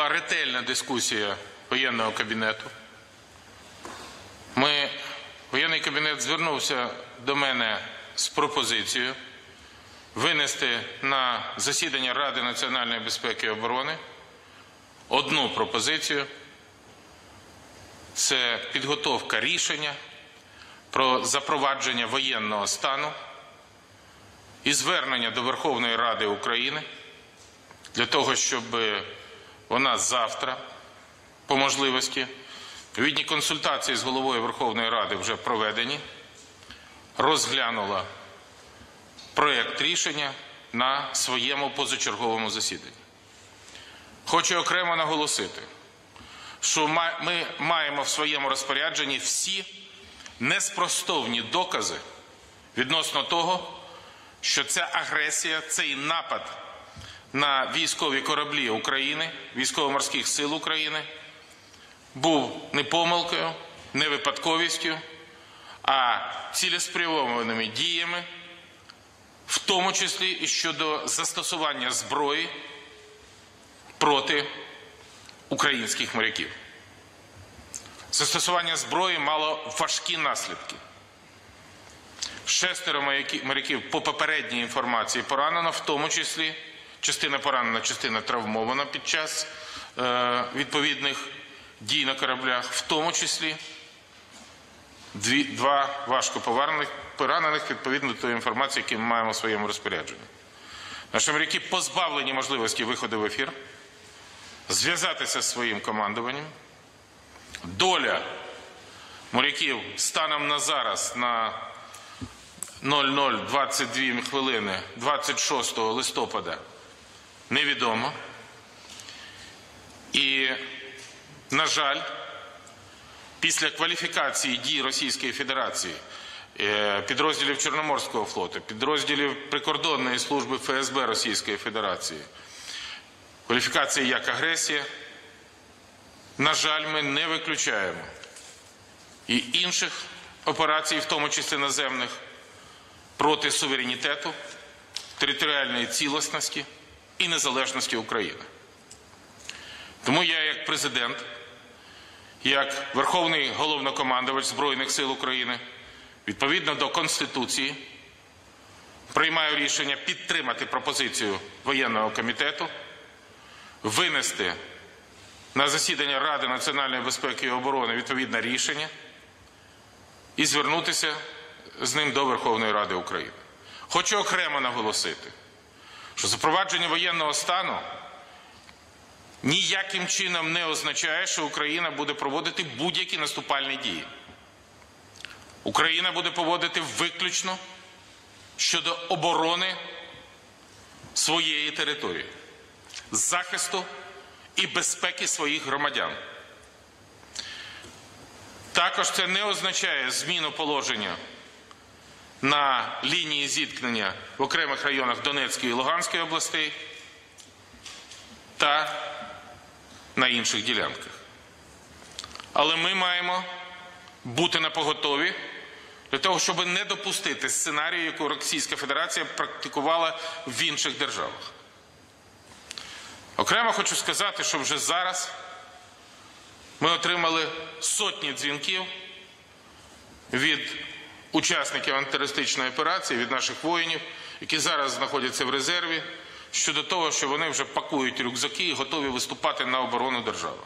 була ретельна дискусія воєнного кабінету. Воєнний кабінет звернувся до мене з пропозицією винести на засідання Ради національної безпеки і оборони одну пропозицію. Це підготовка рішення про запровадження воєнного стану і звернення до Верховної Ради України для того, щоб вона завтра, по можливості, відповідні консультації з головою Верховної Ради вже проведені, розглянула проєкт рішення на своєму позачерговому засіданні. Хочу окремо наголосити, що ми маємо в своєму розпорядженні всі неспростовні докази відносно того, що ця агресія, цей напад на військові кораблі України, військово-морських сил України, був не помилкою, не випадковістю, а цілеспрямованими діями, в тому числі і щодо застосування зброї проти українських моряків. Застосування зброї мало важкі наслідки. 6 моряків по попередній інформації поранено, в тому числі частина поранена, частина травмована під час відповідних дій на кораблях, в тому числі 2 важко поранених відповідно до тої інформації, яку ми маємо в своєму розпорядженні. Наші моряки позбавлені можливості виходу в ефір, зв'язатися з своїм командуванням. Доля моряків станом на зараз, на 00:22 хвилини 26 листопада, невідомо. І, на жаль, після кваліфікації дій Російської Федерації, підрозділів Чорноморського флоту, підрозділів прикордонної служби ФСБ Російської Федерації, кваліфікації як агресія, на жаль, ми не виключаємо і інших операцій, в тому числі наземних, проти суверенітету, територіальної цілісності і незалежності України. Тому я, як президент, як Верховний Головнокомандувач Збройних сил України, відповідно до Конституції, приймаю рішення підтримати пропозицію воєнного комітету, винести на засідання Ради національної безпеки і оборони відповідне рішення і звернутися з ним до Верховної Ради України. Хочу окремо наголосити, що запровадження воєнного стану ніяким чином не означає, що Україна буде проводити будь-які наступальні дії. Україна буде поводити виключно щодо оборони своєї території, захисту і безпеки своїх громадян. Також це не означає зміну положення на лінії зіткнення в окремих районах Донецької і Луганської областей та на інших ділянках. Але ми маємо бути напоготові для того, щоб не допустити сценарію, яку Російська Федерація практикувала в інших державах. Окремо хочу сказати, що вже зараз ми отримали сотні дзвінків від учасників антитерористичної операції, від наших воїнів, які зараз знаходяться в резерві, щодо того, що вони вже пакують рюкзаки і готові виступати на оборону держави.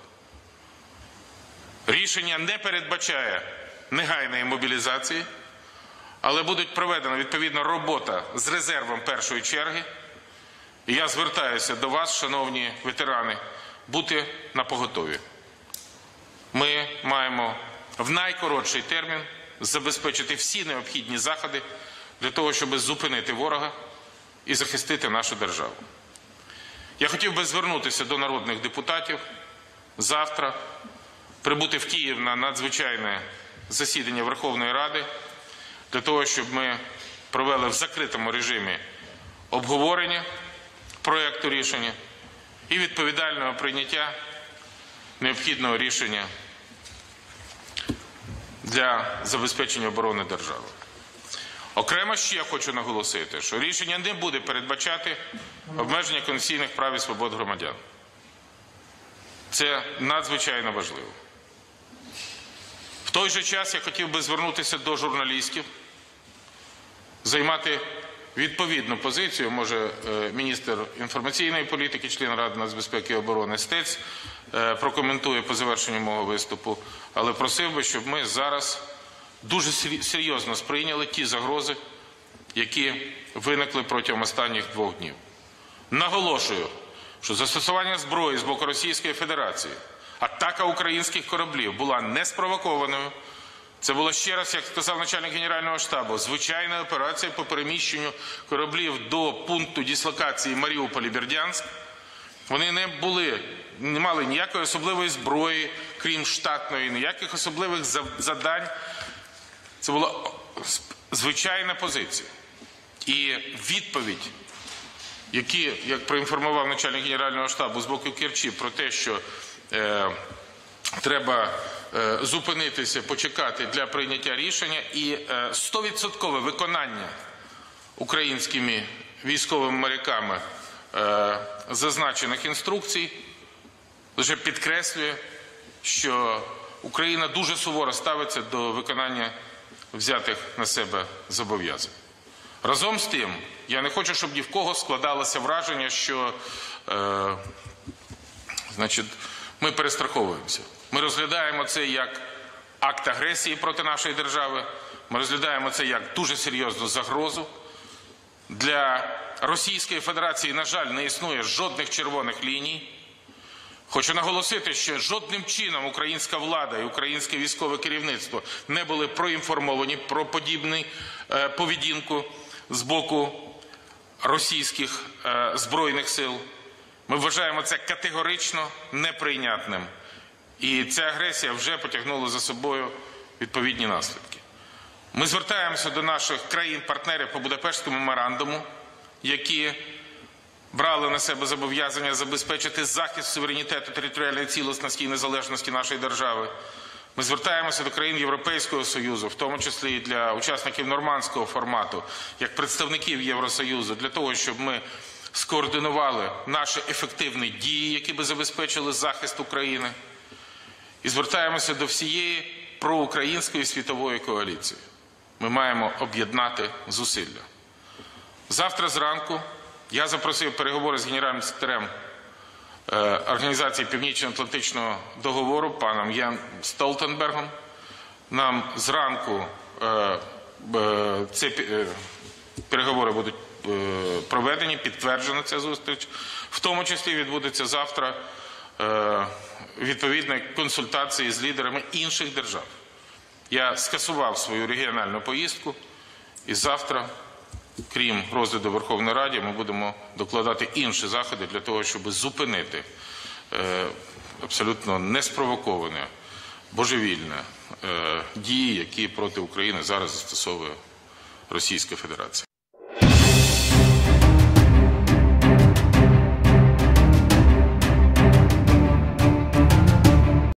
Рішення не передбачає негайної мобілізації, але буде проведена відповідна робота з резервом першої черги. І я звертаюся до вас, шановні ветерани, бути напоготові. Ми маємо в найкоротший термін забезпечити всі необхідні заходи для того, щоб зупинити ворога і захистити нашу державу. Я хотів би звернутися до народних депутатів завтра, прибути в Київ на надзвичайне засідання Верховної Ради, для того, щоб ми провели в закритому режимі обговорення проєкту рішення і відповідального прийняття необхідного рішення для забезпечення оборони держави. Окремо ще хочу наголосити, що рішення не буде передбачати обмеження конституційних прав і свобод громадян. Це надзвичайно важливо. В той же час я хотів би звернутися до журналістів, займати відповідну позицію, може міністр інформаційної політики, член Ради нацбезпеки і оборони Стець прокоментує по завершенню мого виступу, але просив би, щоб ми зараз дуже серйозно сприйняли ті загрози, які виникли протягом останніх 2 днів. Наголошую, що застосування зброї з боку Російської Федерації, атака українських кораблів була не спровокованою. Це було, ще раз, як сказав начальник Генерального штабу, звичайна операція по переміщенню кораблів до пункту дислокації Маріуполь і Бердянськ. Вони не мали ніякої особливої зброї, крім штатної, ніяких особливих завдань. Це була звичайна позиція. І відповідь, як проінформував начальник Генерального штабу з боку Керчі про те, що треба зупинитися, почекати для прийняття рішення, і 100% виконання українськими військовими моряками зазначених інструкцій лише підкреслює, що Україна дуже суворо ставиться до виконання взятих на себе зобов'язань. Разом з тим, я не хочу, щоб ні в кого складалося враження, що ми перестраховуємося. Ми розглядаємо це як акт агресії проти нашої держави, ми розглядаємо це як дуже серйозну загрозу. Для Російської Федерації, на жаль, не існує жодних червоних ліній. Хочу наголосити, що жодним чином українська влада і українське військове керівництво не були проінформовані про подібну поведінку з боку російських збройних сил. Ми вважаємо це категорично неприйнятним. І ця агресія вже потягнула за собою відповідні наслідки. Ми звертаємося до наших країн-партнерів по Будапештському меморандуму, які брали на себе зобов'язання забезпечити захист суверенітету, територіальної цілісності і незалежності нашої держави. Ми звертаємося до країн Європейського Союзу, в тому числі і для учасників нормандського формату, як представників Євросоюзу, для того, щоб ми скоординували наші ефективні дії, які би забезпечили захист України. І звертаємося до всієї проукраїнської світової коаліції. Ми маємо об'єднати зусилля. Завтра зранку я запросив переговори з генеральним секретарем Організації Північно-Атлантичного договору паном Єнсом Столтенбергом. Нам зранку ці переговори будуть проведені, підтверджена ця зустріч. В тому числі відбудеться завтра відповідні консультації з лідерами інших держав. Я скасував свою регіональну поїздку і завтра, крім розгляду Верховної Ради, ми будемо докладати інші заходи для того, щоб зупинити абсолютно неспровоковані, божевільні дії, які проти України зараз застосовує Російська Федерація.